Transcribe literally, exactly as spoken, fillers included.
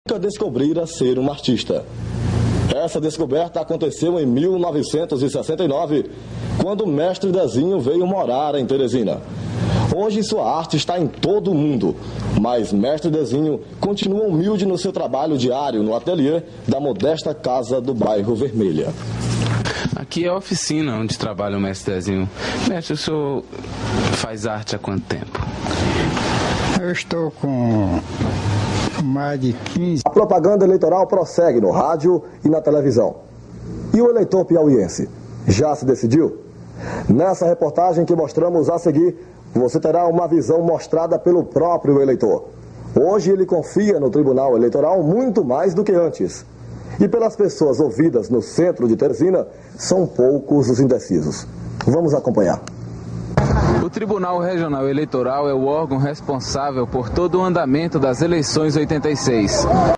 nunca descobrira ser um artista. Essa descoberta aconteceu em mil novecentos e sessenta e nove, quando o mestre Dezinho veio morar em Teresina. Hoje sua arte está em todo o mundo, mas mestre Dezinho continua humilde no seu trabalho diário no ateliê da modesta casa do bairro Vermelha. Aqui é a oficina onde trabalha o mestre Dezinho. Mestre, o senhor faz arte há quanto tempo? Eu estou com mais de quinze. A propaganda eleitoral prossegue no rádio e na televisão. E o eleitor piauiense já se decidiu? Nessa reportagem que mostramos a seguir, você terá uma visão mostrada pelo próprio eleitor. Hoje ele confia no Tribunal Eleitoral muito mais do que antes. E pelas pessoas ouvidas no centro de Teresina, são poucos os indecisos. Vamos acompanhar. O Tribunal Regional Eleitoral é o órgão responsável por todo o andamento das eleições oitenta e seis.